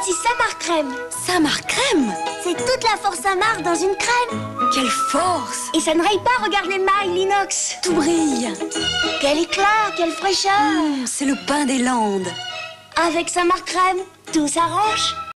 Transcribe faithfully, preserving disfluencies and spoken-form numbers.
Voici Saint-Marc Crème. Saint-Marc Crème? C'est toute la force Saint-Marc dans une crème. Quelle force! Et ça ne raye pas, regarde les mailles, l'inox. Tout brille. Quel éclat, quelle fraîcheur. Mmh, c'est le pain des Landes. Avec Saint-Marc Crème, tout s'arrange.